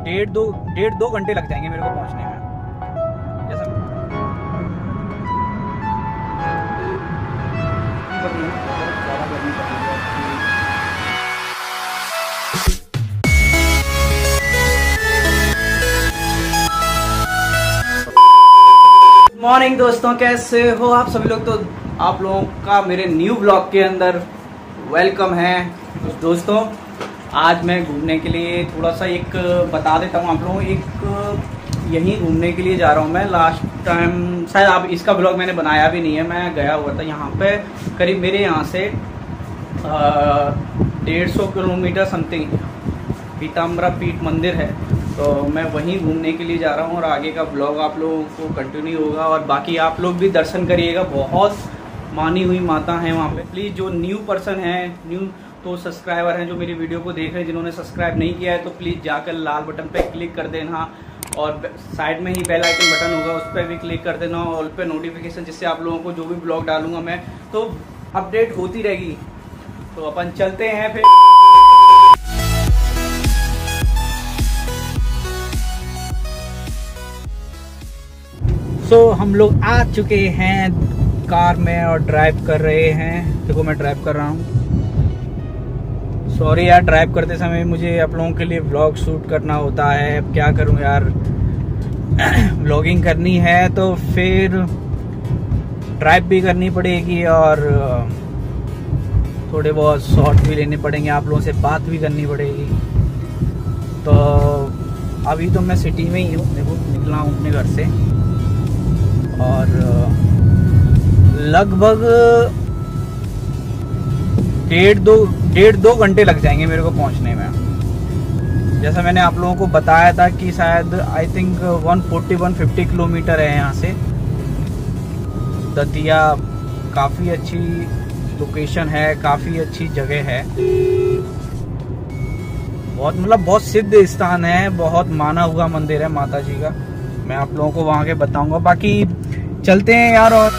डेढ़ दो घंटे लग जाएंगे मेरे को पहुंचने में। जैसा ज़्यादा गर्मी पड़ रही है। मॉर्निंग दोस्तों, कैसे हो आप सभी लोग। तो आप लोगों का मेरे न्यू ब्लॉग के अंदर वेलकम है। दोस्तों आज मैं घूमने के लिए थोड़ा सा एक बता देता हूँ आप लोगों को। एक यहीं घूमने के लिए जा रहा हूँ मैं। लास्ट टाइम शायद आप इसका ब्लॉग मैंने बनाया भी नहीं है। मैं गया हुआ था यहाँ पे, करीब मेरे यहाँ से 150 किलोमीटर समथिंग पीताम्बरा पीठ मंदिर है। तो मैं वहीं घूमने के लिए जा रहा हूँ और आगे का ब्लॉग आप लोगों को कंटिन्यू होगा। और बाकी आप लोग भी दर्शन करिएगा, बहुत मानी हुई माता हैं वहाँ पे। प्लीज़ जो न्यू पर्सन है, न्यू तो सब्सक्राइबर हैं जो मेरी वीडियो को देख रहे हैं, जिन्होंने सब्सक्राइब नहीं किया है तो प्लीज़ जाकर लाल बटन पे क्लिक कर देना और साइड में ही बेल आइकन बटन होगा, उस पर भी क्लिक कर देना, ऑल पे नोटिफिकेशन, जिससे आप लोगों को जो भी ब्लॉग डालूंगा मैं तो अपडेट होती रहेगी। तो अपन चलते हैं फिर। हम लोग आ चुके हैं कार में और ड्राइव कर रहे हैं। देखो मैं ड्राइव कर रहा हूँ। सॉरी यार, ड्राइव करते समय मुझे आप लोगों के लिए व्लॉग शूट करना होता है। अब क्या करूँ यार, व्लॉगिंग करनी है तो फिर ड्राइव भी करनी पड़ेगी और थोड़े बहुत शॉट भी लेने पड़ेंगे, आप लोगों से बात भी करनी पड़ेगी। तो अभी तो मैं सिटी में ही हूँ, देखो निकला हूँ अपने घर से और लगभग डेढ़ दो घंटे लग जाएंगे मेरे को पहुंचने में। जैसा मैंने आप लोगों को बताया था कि शायद आई थिंक 140-150 किलोमीटर है यहाँ से दतिया। काफ़ी अच्छी लोकेशन है, काफ़ी अच्छी जगह है, बहुत मतलब बहुत सिद्ध स्थान है, बहुत माना हुआ मंदिर है माता जी का। मैं आप लोगों को वहाँ के बताऊंगा। बाकी चलते हैं यार। और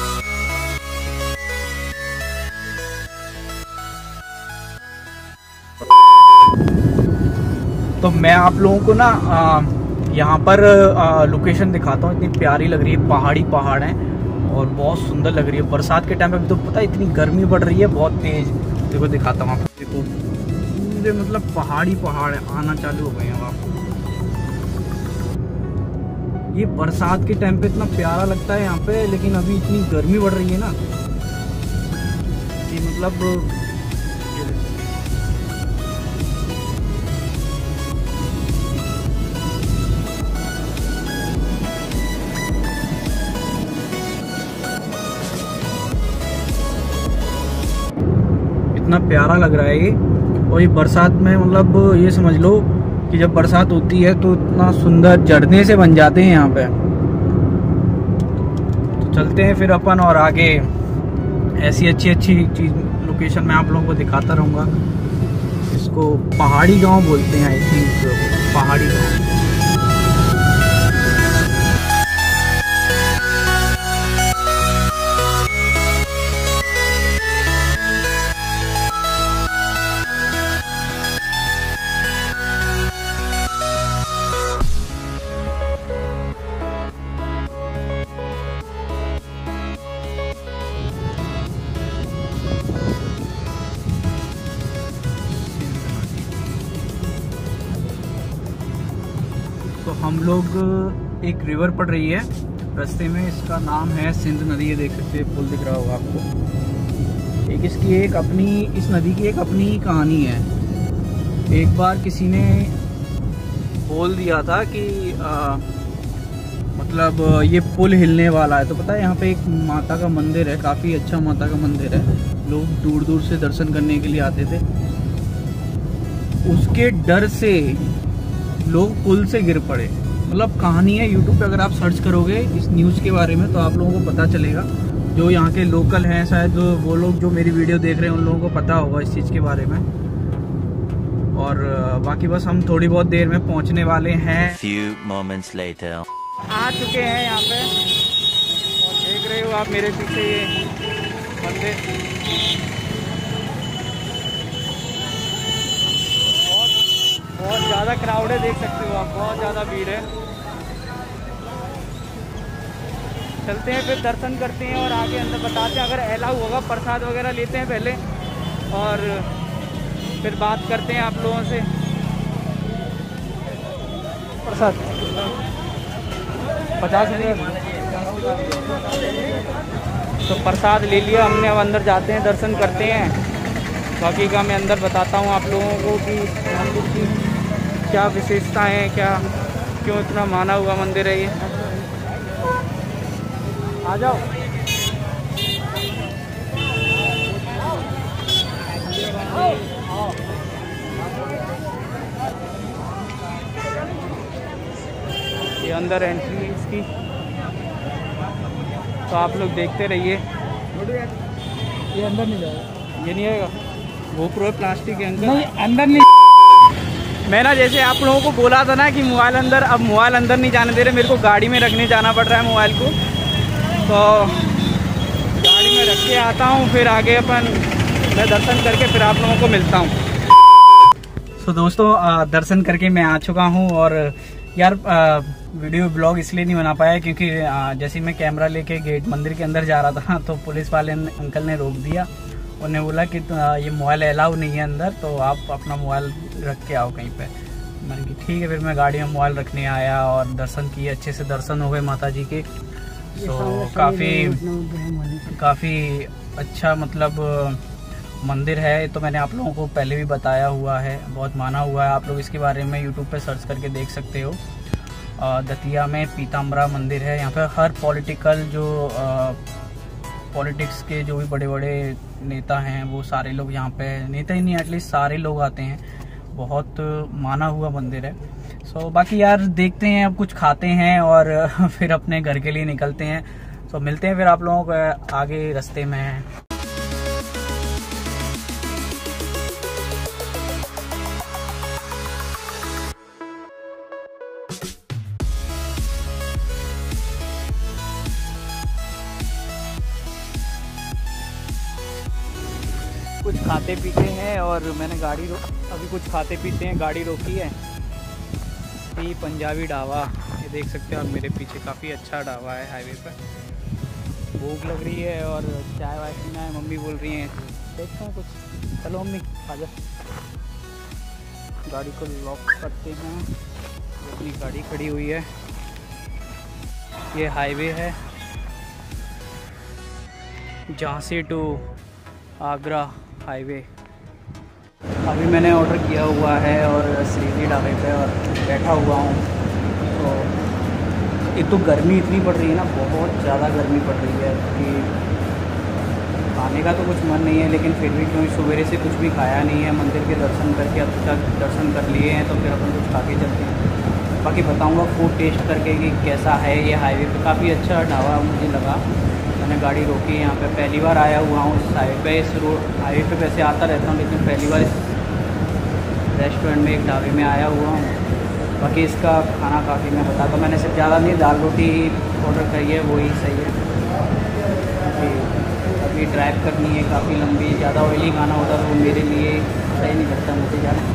तो मैं आप लोगों को ना यहाँ पर लोकेशन दिखाता हूँ। इतनी प्यारी लग रही है, पहाड़ हैं और बहुत सुंदर लग रही है। बरसात के टाइम पे भी तो पता है इतनी गर्मी पड़ रही है बहुत तेज। देखो दिखाता हूँ आपको। देखो पूरे मतलब पहाड़ है, आना चालू हो गए हैं आप। ये बरसात के टाइम पे इतना प्यारा लगता है यहाँ पे, लेकिन अभी इतनी गर्मी बढ़ रही है ना कि मतलब इतना प्यारा लग रहा है ये। और ये बरसात में मतलब ये समझ लो कि जब बरसात होती है तो इतना सुंदर झरने से बन जाते हैं यहाँ पे। तो चलते हैं फिर अपन और आगे ऐसी अच्छी चीज लोकेशन मैं आप लोगों को दिखाता रहूँगा। इसको पहाड़ी गांव बोलते हैं, आई थिंक पहाड़ी गांव। तो हम लोग एक रिवर पड़ रही है रास्ते में, इसका नाम है सिंध नदी। ये देख सकते हैं, पुल दिख रहा होगा आपको। इस नदी की एक अपनी ही कहानी है। एक बार किसी ने बोल दिया था कि मतलब ये पुल हिलने वाला है। तो पता है यहाँ पे एक माता का मंदिर है, काफ़ी अच्छा माता का मंदिर है। लोग दूर दूर से दर्शन करने के लिए आते थे। उसके डर से लोग पुल से गिर पड़े। मतलब कहानी है, यूट्यूब पे अगर आप सर्च करोगे इस न्यूज़ के बारे में तो आप लोगों को पता चलेगा। जो यहाँ के लोकल हैं, शायद वो लोग जो मेरी वीडियो देख रहे हैं उन लोगों को पता होगा इस चीज़ के बारे में। और बाकी बस हम थोड़ी बहुत देर में पहुँचने वाले हैं। Few moments later. आ चुके हैं यहाँ पे और देख रहे हो आप मेरे पीछे ये मंदिर। बहुत ज़्यादा ज़्यादा क्राउड है, देख सकते हो आप, बहुत ज़्यादा भीड़ है। चलते हैं फिर दर्शन करते हैं और आगे अंदर बताते हैं, अगर अलाउ होगा प्रसाद वगैरह लेते हैं पहले और फिर बात करते हैं आप लोगों से। प्रसाद 50 तो प्रसाद ले लिया हमने, अब अंदर जाते हैं, दर्शन करते हैं। बाकी का मैं अंदर बताता हूँ आप लोगों को कि मंदिर की क्या विशेषताएं हैं, क्या क्यों इतना माना हुआ मंदिर है ये। आ जाओ। ये अंदर एंट्री है इसकी, तो आप लोग देखते रहिए। ये अंदर नहीं जाएगा, ये नहीं आएगा, गोप्रो है प्लास्टिक के अंदर, नहीं अंदर नहीं। मैं ना जैसे आप लोगों को बोला था ना कि मोबाइल अंदर, अब मोबाइल अंदर नहीं जाने दे रहे, मेरे को गाड़ी में रखने जाना पड़ रहा है मोबाइल को, तो गाड़ी में रख के आता हूँ, फिर आगे मैं दर्शन करके फिर आप लोगों को मिलता हूँ। तो दोस्तों दर्शन करके मैं आ चुका हूँ और यार वीडियो ब्लॉग इसलिए नहीं बना पाया क्योंकि जैसे मैं कैमरा लेके गेट मंदिर के अंदर जा रहा था तो पुलिस वाले अंकल ने रोक दिया। उन्हें बोला कि ये मोबाइल अलाउ नहीं है अंदर, तो आप अपना मोबाइल रख के आओ कहीं पे। मैंने कहा ठीक है, फिर मैं गाड़ी में मोबाइल रखने आया और दर्शन किए, अच्छे से दर्शन हो गए माता जी के। तो काफ़ी अच्छा मतलब मंदिर है, तो मैंने आप लोगों को पहले भी बताया हुआ है, बहुत माना हुआ है। आप लोग इसके बारे में यूट्यूब पे सर्च करके देख सकते हो। दतिया में पीताम्बरा मंदिर है। यहाँ पे हर पॉलिटिकल जो पॉलिटिक्स के जो भी बड़े बड़े नेता हैं वो सारे लोग यहाँ पे, नेता ही नहीं एटलीस्ट सारे लोग आते हैं। बहुत माना हुआ मंदिर है। बाकी यार देखते हैं, अब कुछ खाते हैं और फिर अपने घर के लिए निकलते हैं। मिलते हैं फिर आप लोगों को आगे रास्ते में। कुछ खाते पीते हैं और मैंने अभी कुछ खाते पीते हैं, गाड़ी रोकी है। ये पंजाबी ढाबा, ये देख सकते हो आप मेरे पीछे, काफ़ी अच्छा ढाबा है हाईवे पर। भूख लग रही है और चाय वाय पीना है, मम्मी बोल रही हैं देखते हैं कुछ। चलो मम्मी आ जा, गाड़ी को लॉक करते हैं। अपनी गाड़ी खड़ी हुई है, ये हाईवे है झांसी टू आगरा हाईवे। अभी मैंने ऑर्डर किया हुआ है और श्रीजी ढाबे पे और बैठा हुआ हूँ। तो एक तो गर्मी इतनी पड़ रही है ना, बहुत ज़्यादा गर्मी पड़ रही है कि खाने का तो कुछ मन नहीं है, लेकिन फिर भी क्योंकि सवेरे से कुछ भी खाया नहीं है, मंदिर के दर्शन करके अब तक दर्शन कर लिए हैं, तो फिर अपन कुछ खा के चलते हैं। बाकी बताऊँगा फूड टेस्ट करके कि कैसा है ये हाईवे पे। काफ़ी अच्छा ढाबा मुझे लगा। मैंने गाड़ी रोकी, यहाँ पे पहली बार आया हुआ हूँ इस साइड पे। इस रोड हाईवे पे वैसे आता रहता हूँ, लेकिन पहली बार इस रेस्टोरेंट में एक ढाबे में आया हुआ हूँ। बाकी इसका खाना काफ़ी, मैं बताता हूँ, मैंने सिर्फ ज़्यादा नहीं, दाल रोटी ऑर्डर करी है, वही सही है। अभी ड्राइव करनी है काफ़ी लंबी, ज़्यादा ऑयली खाना होता तो मेरे लिए सही नहीं लगता मुझे ज़्यादा।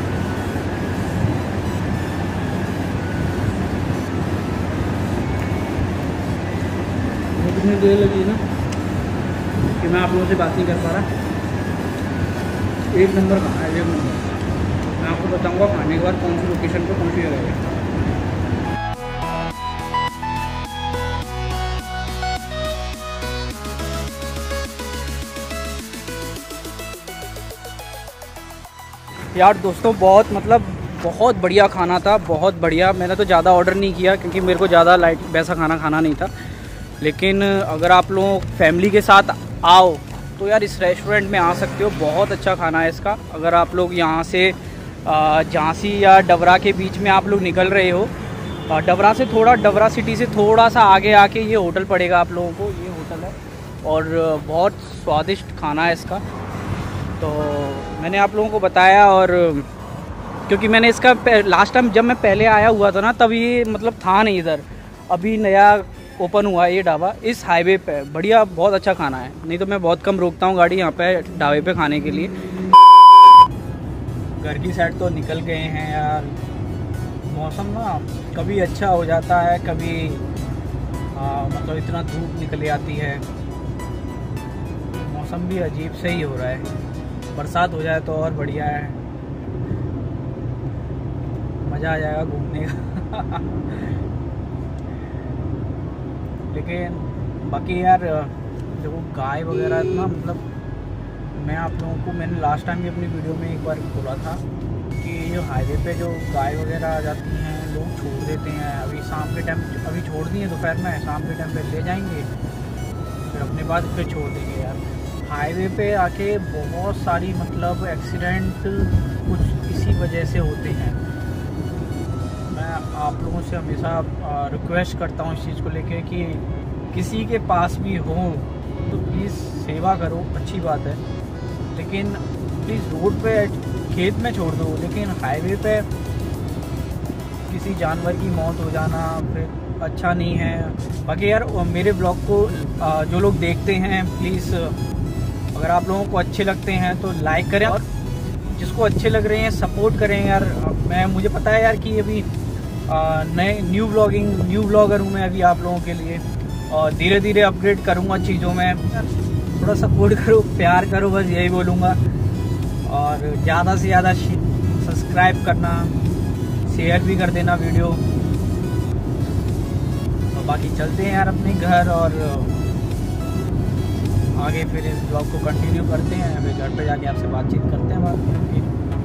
कितनी देर लगी ना कि मैं आप लोगों से बात नहीं कर पा रहा। एक नंबर खाना है, एक नंबर। मैं आपको बताऊंगा खाने के बाद कौन सी लोकेशन पर कौन सी जगह है। यार दोस्तों बहुत बढ़िया खाना था, बहुत बढ़िया। मैंने तो ज़्यादा ऑर्डर नहीं किया क्योंकि मेरे को ज़्यादा लाइट वैसा खाना नहीं था। लेकिन अगर आप लोग फैमिली के साथ आओ तो यार इस रेस्टोरेंट में आ सकते हो, बहुत अच्छा खाना है इसका। अगर आप लोग यहाँ से झांसी या डबरा के बीच में आप लोग निकल रहे हो, डबरा सिटी से थोड़ा सा आगे आके ये होटल पड़ेगा आप लोगों को। ये होटल है और बहुत स्वादिष्ट खाना है इसका। तो मैंने आप लोगों को बताया, और क्योंकि मैंने इसका लास्ट टाइम जब मैं पहले आया हुआ था ना, तब ये था नहीं इधर, अभी नया ओपन हुआ है ये ढाबा इस हाईवे पे। बढ़िया, बहुत अच्छा खाना है। नहीं तो मैं बहुत कम रोकता हूँ गाड़ी यहाँ पे ढाबे पे खाने के लिए। घर की साइड तो निकल गए हैं यार। मौसम ना कभी अच्छा हो जाता है, कभी मतलब इतना धूप निकल आती है। मौसम भी अजीब से ही हो रहा है। बरसात हो जाए तो और बढ़िया है, मज़ा आ जाएगा घूमने का। लेकिन बाकी यार देखो गाय वगैरह ना, मतलब मैं आप लोगों को मैंने लास्ट टाइम भी अपनी वीडियो में एक बार बोला था कि जो हाईवे पे जो गाय वगैरह आ जाती हैं लोग छोड़ देते हैं। अभी शाम के टाइम अभी छोड़ दिए दोपहर में, शाम के टाइम पे ले जाएंगे फिर अपने बाद फिर छोड़ देंगे यार। हाईवे पे आके बहुत सारी मतलब एक्सीडेंट कुछ इसी वजह से होते हैं। मैं आप लोगों से हमेशा रिक्वेस्ट करता हूँ इस चीज़ को लेके कि किसी के पास भी हो तो प्लीज़ सेवा करो, अच्छी बात है, लेकिन प्लीज़ रोड पे खेत में छोड़ दो। लेकिन हाईवे पे किसी जानवर की मौत हो जाना फिर अच्छा नहीं है। बाकी यार मेरे ब्लॉग को जो लोग देखते हैं प्लीज़ अगर आप लोगों को अच्छे लगते हैं तो लाइक करें, और जिसको अच्छे लग रहे हैं सपोर्ट करें यार। मुझे पता है यार कि अभी नए न्यू ब्लॉगर हूँ मैं अभी आप लोगों के लिए, और धीरे धीरे अपग्रेड करूँगा चीज़ों में। थोड़ा सपोर्ट करो, प्यार करो, बस यही बोलूँगा। और ज़्यादा से ज़्यादा सब्सक्राइब करना, शेयर भी कर देना वीडियो। तो बाकी चलते हैं यार अपने घर, और आगे फिर इस ब्लॉग को कंटिन्यू करते हैं। फिर घर पे जाके आपसे बातचीत करते हैं बात।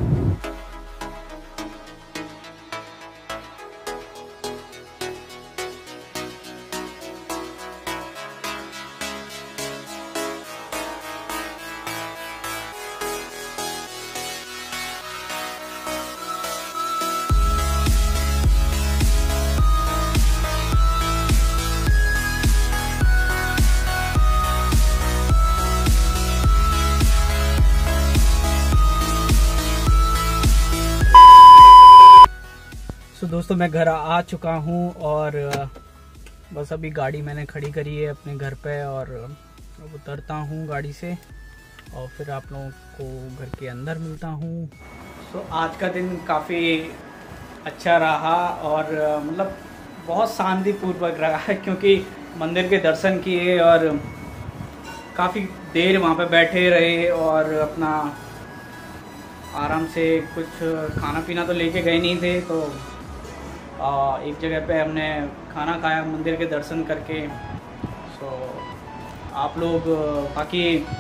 दोस्तों मैं घर आ चुका हूँ, और बस अभी गाड़ी मैंने खड़ी करी है अपने घर पे, और अब उतरता हूँ गाड़ी से और फिर आप लोगों को घर के अंदर मिलता हूँ। तो आज का दिन काफ़ी अच्छा रहा, और मतलब बहुत शांतिपूर्वक रहा है, क्योंकि मंदिर के दर्शन किए और काफ़ी देर वहाँ पे बैठे रहे, और अपना आराम से कुछ खाना पीना तो लेके गए नहीं थे, तो एक जगह पे हमने खाना खाया मंदिर के दर्शन करके। सो आप लोग बाकी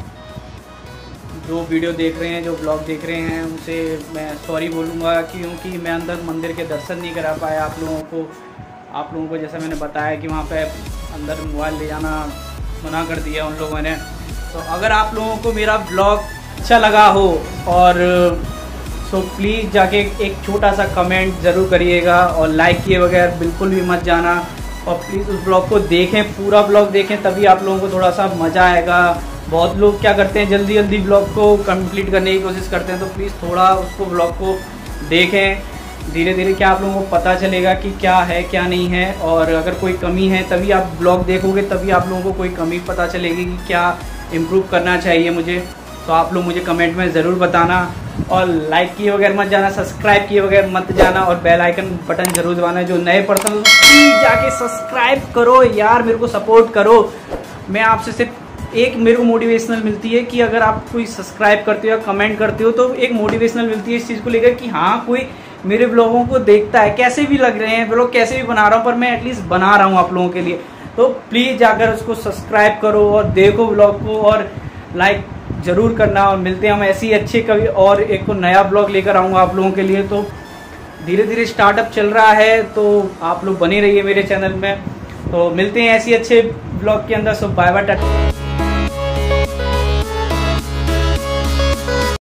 जो वीडियो देख रहे हैं, जो ब्लॉग देख रहे हैं, उनसे मैं सॉरी बोलूँगा, क्योंकि मैं अंदर मंदिर के दर्शन नहीं करा पाया आप लोगों को जैसा मैंने बताया कि वहाँ पे अंदर मोबाइल ले जाना मना कर दिया उन लोगों ने। तो अगर आप लोगों को मेरा ब्लॉग अच्छा लगा हो, और तो प्लीज़ जाके एक छोटा सा कमेंट ज़रूर करिएगा, और लाइक किए बगैर बिल्कुल भी मत जाना। और प्लीज़ उस ब्लॉग को देखें, पूरा ब्लॉग देखें, तभी आप लोगों को थोड़ा सा मज़ा आएगा। बहुत लोग क्या करते हैं, जल्दी जल्दी ब्लॉग को कंप्लीट करने की कोशिश करते हैं, तो प्लीज़ थोड़ा उसको ब्लॉग को देखें। धीरे धीरे क्या आप लोगों को पता चलेगा कि क्या है क्या नहीं है, और अगर कोई कमी है तभी आप ब्लॉग देखोगे, तभी आप लोगों को कोई कमी पता चलेगी कि क्या इम्प्रूव करना चाहिए मुझे। तो आप लोग मुझे कमेंट में ज़रूर बताना, और लाइक किए बगैर मत जाना, सब्सक्राइब किए बगैर मत जाना, और बेल आइकन बटन जरूर दबाना। जो नए पर्सन प्लीज़ जाके सब्सक्राइब करो यार, मेरे को सपोर्ट करो। मैं आपसे सिर्फ एक मेरे को मोटिवेशनल मिलती है कि अगर आप कोई सब्सक्राइब करते हो या कमेंट करते हो, तो एक मोटिवेशनल मिलती है इस चीज़ को लेकर कि हाँ कोई मेरे ब्लॉगों को देखता है, कैसे भी लग रहे हैं ब्लॉग, कैसे भी बना रहा हूँ, पर मैं एटलीस्ट बना रहा हूँ आप लोगों के लिए। तो प्लीज़ जाकर उसको सब्सक्राइब करो और देखो ब्लॉग को, और लाइक ज़रूर करना। और मिलते हैं हम ऐसे ही अच्छे कभी और एक नया ब्लॉग लेकर आऊँगा आप लोगों के लिए। तो धीरे धीरे स्टार्टअप चल रहा है, तो आप लोग बने रहिए मेरे चैनल में। तो मिलते हैं ऐसे अच्छे ब्लॉग के अंदर। So bye bye, Tata.